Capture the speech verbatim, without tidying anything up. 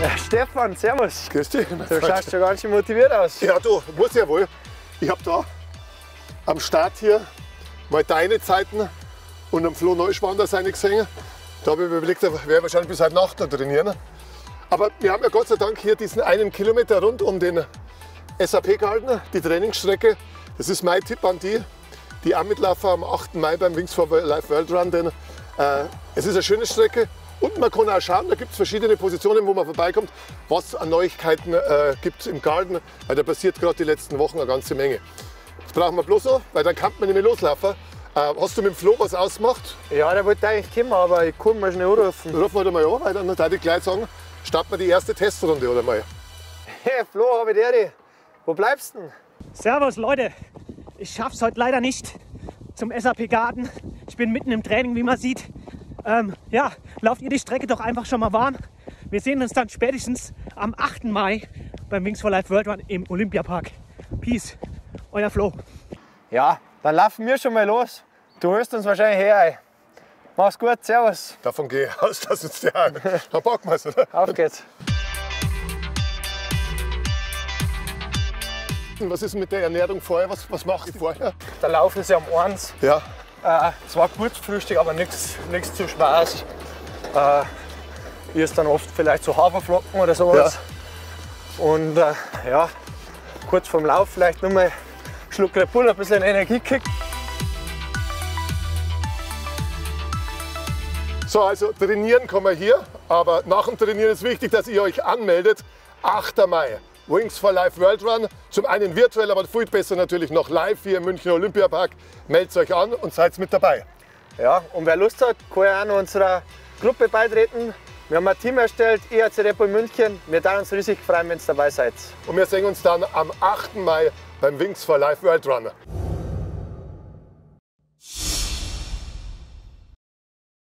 Ja, Stefan, servus. Grüß dich. Du schaust schon ganz schön motiviert aus. Ja, du, muss ja wohl. Ich habe da am Start hier mal deine Zeiten und am Flo Neuschwander seine gesehen. Da habe ich mir überlegt, da werde ich wahrscheinlich bis heute Nacht noch trainieren. Aber wir haben ja Gott sei Dank hier diesen einen Kilometer rund um den S A P gehalten, die Trainingsstrecke. Das ist mein Tipp an die, die auch mitlaufen am achten Mai beim Wings for Life World Run. Denn äh, es ist eine schöne Strecke und man kann auch schauen, da gibt es verschiedene Positionen, wo man vorbeikommt, was an Neuigkeiten äh, gibt es im Garten, weil da passiert gerade die letzten Wochen eine ganze Menge. Das brauchen wir bloß so, weil dann kann man nicht mehr loslaufen. Äh, hast du mit dem Flo was ausgemacht? Ja, der wollte eigentlich kommen, aber ich kann mal schnell anrufen. Rufen wir da mal an, weil dann würde ich gleich sagen, starten wir die erste Testrunde oder mal. Hey Flo, habe ich dir. Wo bleibst du denn? Servus Leute, ich schaff's heute leider nicht zum S A P Garten. Ich bin mitten im Training, wie man sieht. Ähm, ja, lauft ihr die Strecke doch einfach schon mal warm. Wir sehen uns dann spätestens am achten Mai beim Wings for Life World Run im Olympiapark. Peace, euer Flo. Ja, dann laufen wir schon mal los. Du holst uns wahrscheinlich her. Ey. Mach's gut, servus. Davon gehe ich aus, dass uns der Dann packen wir's, oder? Auf geht's. Was ist mit der Ernährung vorher? Was, was machst du vorher? Der Lauf ist ja um eins. Ja. Äh, zwar Kurzfrühstück, aber nichts zu Spaß. Äh, ich esse dann oft vielleicht so Haferflocken oder sowas. Ja. Und äh, ja, kurz vorm Lauf vielleicht noch mal einen Schluck Red Bull, ein bisschen Energiekick. So, also trainieren kann man hier, aber nach dem Trainieren ist wichtig, dass ihr euch anmeldet. achter Mai, Wings for Life World Run. Zum einen virtuell, aber viel besser natürlich noch live hier im München Olympiapark. Meldet euch an und seid mit dabei. Ja, und wer Lust hat, kann ja auch noch unserer Gruppe beitreten. Wir haben ein Team erstellt, E H C Red Bull München. Wir würden uns riesig freuen, wenn ihr dabei seid. Und wir sehen uns dann am achten Mai beim Wings for Life World Run.